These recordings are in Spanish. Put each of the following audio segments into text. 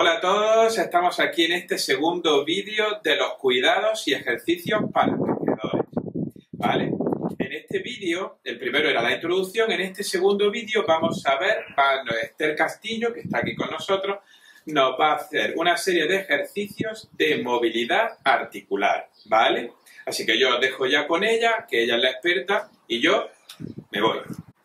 Hola a todos, estamos aquí en este segundo vídeo de los cuidados y ejercicios para tejedores, ¿vale? En este vídeo, el primero era la introducción, en este segundo vídeo vamos a ver, Esther Castillo, que está aquí con nosotros, nos va a hacer una serie de ejercicios de movilidad articular, ¿vale? Así que yo os dejo ya con ella, que ella es la experta, y yo me voy.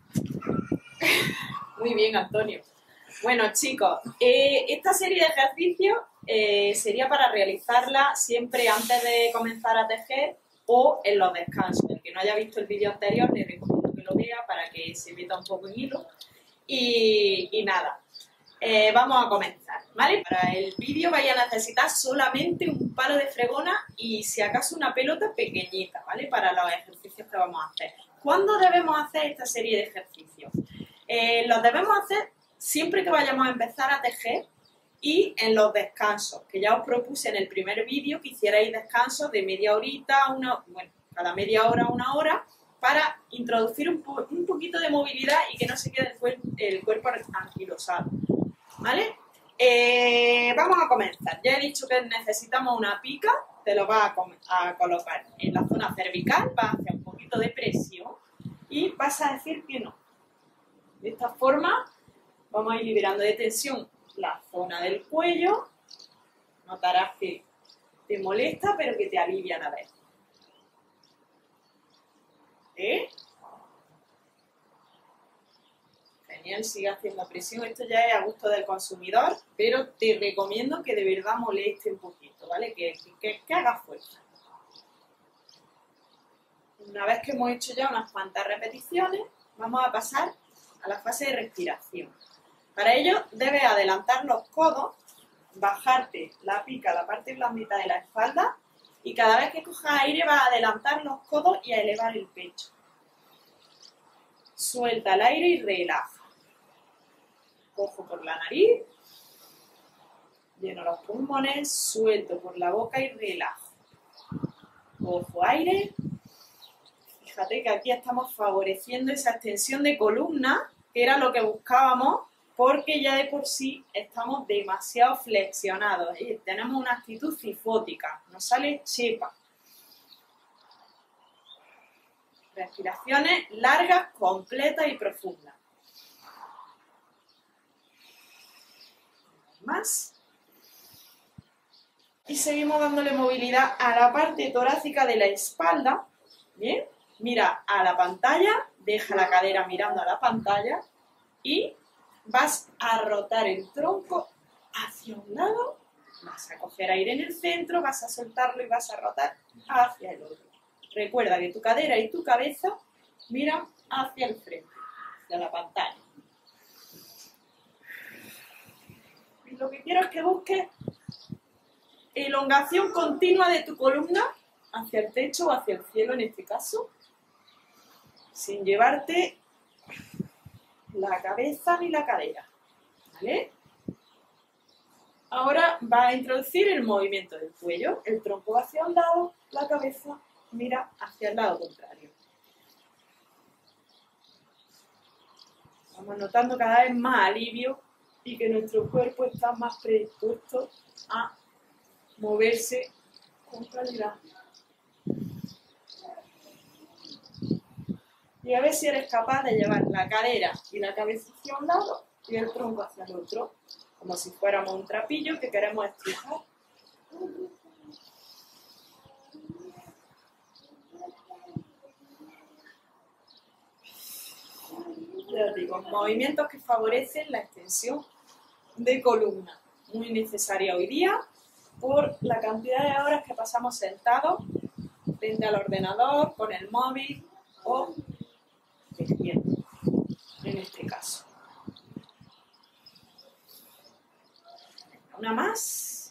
Muy bien, Antonio. Bueno, chicos, esta serie de ejercicios sería para realizarla siempre antes de comenzar a tejer o en los descansos. El que no haya visto el vídeo anterior, le recomiendo que lo vea para que se meta un poco en hilo. Y nada, vamos a comenzar, ¿vale? Para el vídeo vais a necesitar solamente un palo de fregona y si acaso una pelota pequeñita, ¿vale? Para los ejercicios que vamos a hacer. ¿Cuándo debemos hacer esta serie de ejercicios? Los debemos hacer siempre que vayamos a empezar a tejer y en los descansos, que ya os propuse en el primer vídeo que hicierais descansos de media horita, cada media hora, una hora, para introducir un poquito de movilidad y que no se quede el cuerpo anquilosado, ¿vale? Vamos a comenzar. Ya he dicho que necesitamos una pica, te lo vas a colocar en la zona cervical, vas a hacer un poquito de presión y vas a decir que no. De esta forma vamos a ir liberando de tensión la zona del cuello. Notarás que te molesta, pero que te alivia a la vez. Genial, sigue haciendo presión. Esto ya es a gusto del consumidor, pero te recomiendo que de verdad moleste un poquito, ¿vale? Que haga fuerza. Una vez que hemos hecho ya unas cuantas repeticiones, vamos a pasar a la fase de respiración. Para ello debes adelantar los codos, bajarte la pica a la parte blandita de la espalda y cada vez que cojas aire vas a adelantar los codos y a elevar el pecho. Suelta el aire y relaja. Cojo por la nariz, lleno los pulmones, suelto por la boca y relajo. Cojo aire. Fíjate que aquí estamos favoreciendo esa extensión de columna, que era lo que buscábamos, porque ya de por sí estamos demasiado flexionados. Tenemos una actitud cifótica, nos sale chepa. Respiraciones largas, completas y profundas. Más. Y seguimos dándole movilidad a la parte torácica de la espalda. Bien. Mira a la pantalla, deja la cadera mirando a la pantalla y vas a rotar el tronco hacia un lado, vas a coger aire en el centro, vas a soltarlo y vas a rotar hacia el otro. Recuerda que tu cadera y tu cabeza miran hacia el frente, hacia la pantalla. Y lo que quiero es que busques elongación continua de tu columna hacia el techo o hacia el cielo en este caso, sin llevarte la cabeza ni la cadera, ¿vale? Ahora va a introducir el movimiento del cuello, el tronco va hacia un lado, la cabeza mira hacia el lado contrario. Vamos notando cada vez más alivio y que nuestro cuerpo está más predispuesto a moverse con calidad. Y a ver si eres capaz de llevar la cadera y la cabeza hacia un lado y el tronco hacia el otro, como si fuéramos un trapillo que queremos estrujar. Ya digo, movimientos que favorecen la extensión de columna, muy necesaria hoy día por la cantidad de horas que pasamos sentados frente al ordenador, con el móvil o tejiendo, en este caso. Una más.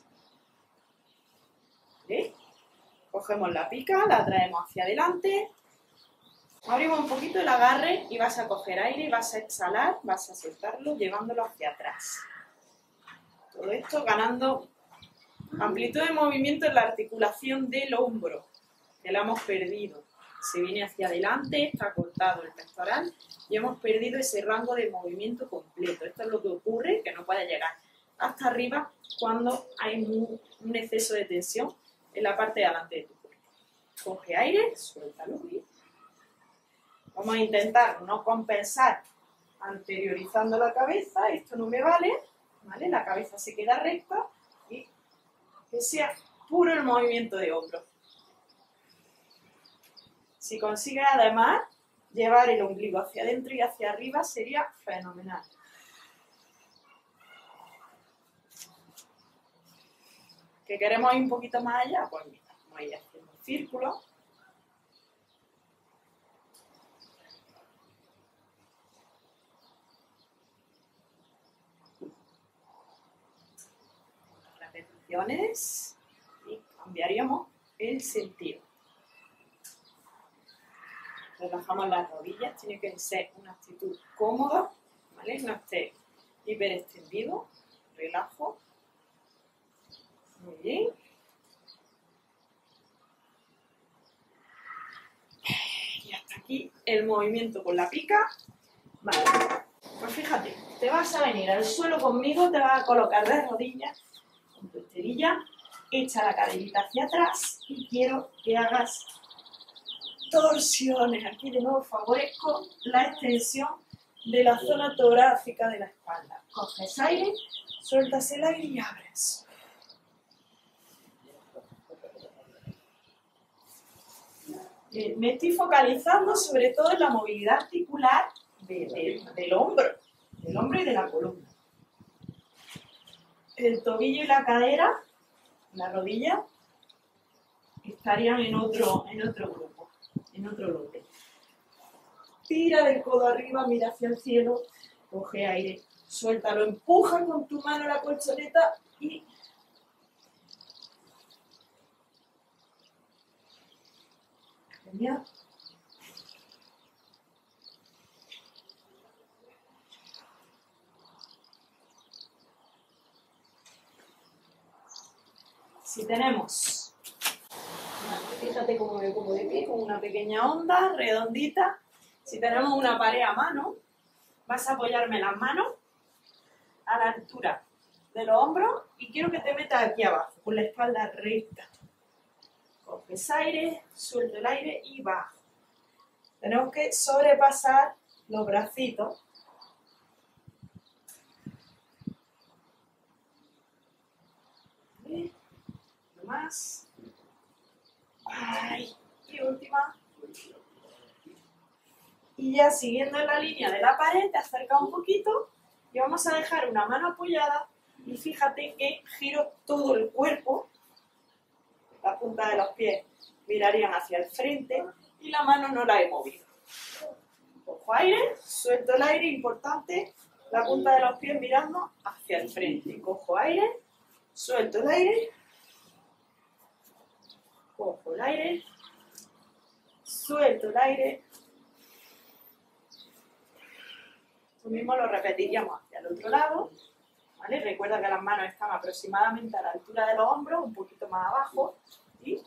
¿Vale? Cogemos la pica, la traemos hacia adelante, abrimos un poquito el agarre y vas a coger aire y vas a exhalar, vas a soltarlo llevándolo hacia atrás. Todo esto ganando amplitud de movimiento en la articulación del hombro, que la hemos perdido. Se viene hacia adelante, está cortado el pectoral y hemos perdido ese rango de movimiento completo. Esto es lo que ocurre, que no puede llegar hasta arriba cuando hay un exceso de tensión en la parte de delante de tu cuerpo. Coge aire, suéltalo bien. Vamos a intentar no compensar anteriorizando la cabeza, esto no me vale, ¿vale? La cabeza se queda recta y que sea puro el movimiento de hombros. Si consigues además llevar el ombligo hacia adentro y hacia arriba sería fenomenal. ¿Que queremos ir un poquito más allá? Pues mira, vamos a ir haciendo un círculo. Repeticiones y cambiaríamos el sentido. Relajamos las rodillas, tiene que ser una actitud cómoda, ¿vale? No esté hiperextendido, relajo. Muy bien. Y hasta aquí el movimiento con la pica. Vale, pues fíjate, te vas a venir al suelo conmigo, te vas a colocar de rodillas con tu esterilla, echa la caderita hacia atrás y quiero que hagas torsiones. Aquí de nuevo favorezco la extensión de la zona torácica de la espalda. Coges aire, sueltas el aire y abres. Me estoy focalizando sobre todo en la movilidad articular del hombro y de la columna. El tobillo y la cadera, la rodilla, estarían en otro grupo, en otro lote. Tira del codo arriba, mira hacia el cielo, coge aire, suéltalo, empuja con tu mano la colchoneta y genial. Si tenemos, fíjate cómo me pongo de pie, con una pequeña onda redondita. Si tenemos una pared a mano, vas a apoyarme las manos a la altura de los hombros y quiero que te metas aquí abajo, con la espalda recta. Coges aire, suelto el aire y bajo. Tenemos que sobrepasar los bracitos. ¿Vale? Uno más. Ay, y última. Y ya siguiendo en la línea de la pared, te acercas un poquito y vamos a dejar una mano apoyada y fíjate que giro todo el cuerpo. La punta de los pies mirarían hacia el frente y la mano no la he movido. Cojo aire, suelto el aire, importante, la punta de los pies mirando hacia el frente. Cojo aire, suelto el aire, cojo el aire, suelto el aire. Lo mismo lo repetiríamos hacia el otro lado. ¿Vale? Recuerda que las manos están aproximadamente a la altura de los hombros, un poquito más abajo. ¿Sí?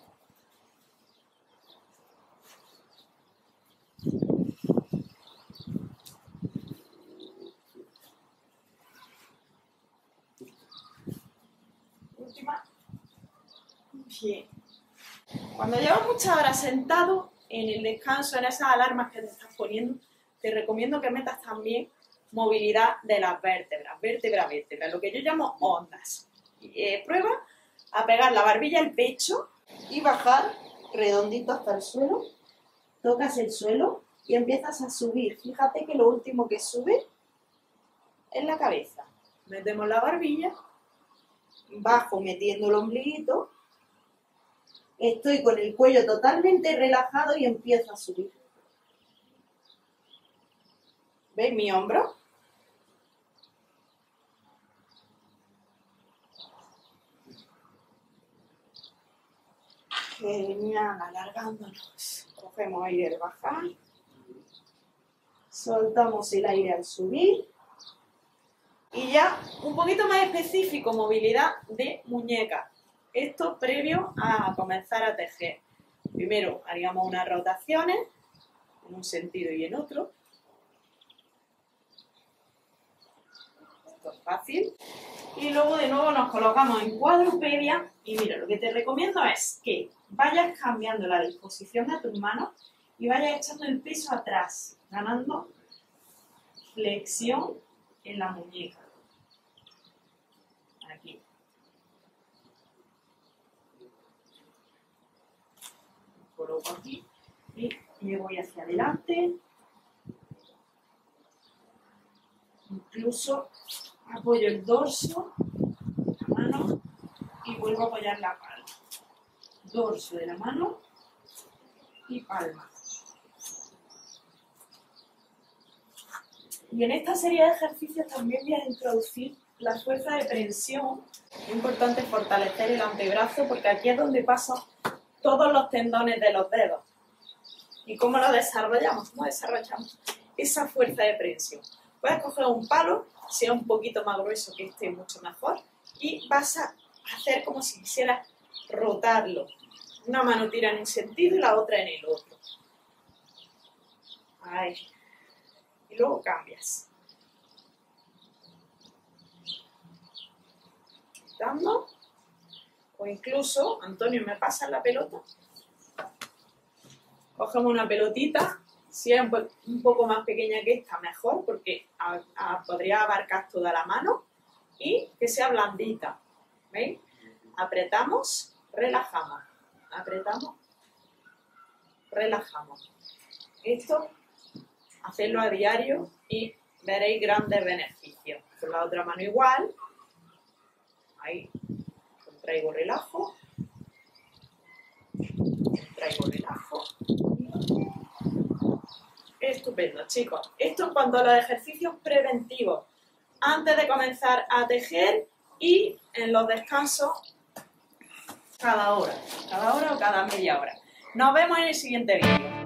Última. Bien. Cuando llevas muchas horas sentado, en el descanso, en esas alarmas que te estás poniendo, te recomiendo que metas también movilidad de las vértebras, vértebra a vértebra, lo que yo llamo ondas. Prueba a pegar la barbilla al pecho y bajar redondito hasta el suelo. Tocas el suelo y empiezas a subir. Fíjate que lo último que sube es la cabeza. Metemos la barbilla, bajo metiendo el ombliguito, estoy con el cuello totalmente relajado y empiezo a subir. ¿Veis mi hombro? Genial, alargándonos. Cogemos aire al bajar. Soltamos el aire al subir. Y ya un poquito más específico, movilidad de muñeca. Esto previo a comenzar a tejer. Primero haríamos unas rotaciones en un sentido y en otro. Esto es fácil. Y luego de nuevo nos colocamos en cuadrupedia y mira, lo que te recomiendo es que vayas cambiando la disposición de tus manos y vayas echando el peso atrás, ganando flexión en la muñeca. Aquí. Coloco aquí y me voy hacia adelante. Incluso apoyo el dorso, la mano y vuelvo a apoyar la palma. Dorso de la mano y palma. Y en esta serie de ejercicios también voy a introducir la fuerza de prensión. Es importante fortalecer el antebrazo porque aquí es donde pasan todos los tendones de los dedos. ¿Y cómo lo desarrollamos? ¿Cómo desarrollamos esa fuerza de prensión? Puedes coger un palo, sea un poquito más grueso que este, mucho mejor, y vas a hacer como si quisieras rotarlo. Una mano tira en un sentido y la otra en el otro. Ahí. Y luego cambias. Dando. O incluso, Antonio, ¿me pasas la pelota? Cogemos una pelotita. Si es un poco más pequeña que esta, mejor, porque podría abarcar toda la mano. Y que sea blandita. ¿Veis? Apretamos, relajamos. Apretamos, relajamos. Esto, hacerlo a diario y veréis grandes beneficios. Con la otra mano igual. Ahí, contraigo, relajo. Contraigo, relajo. Estupendo, chicos. Esto en cuanto a los ejercicios preventivos. Antes de comenzar a tejer y en los descansos cada hora o cada media hora. Nos vemos en el siguiente vídeo.